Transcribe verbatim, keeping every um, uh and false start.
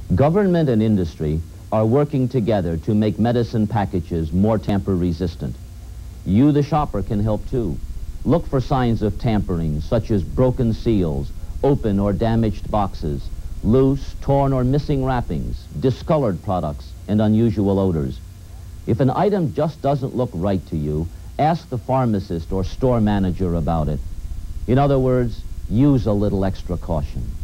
Government and industry are working together to make medicine packages more tamper-resistant. You, the shopper, can help too. Look for signs of tampering, such as broken seals, open or damaged boxes, loose, torn, or missing wrappings, discolored products, and unusual odors. If an item just doesn't look right to you, ask the pharmacist or store manager about it. In other words, use a little extra caution.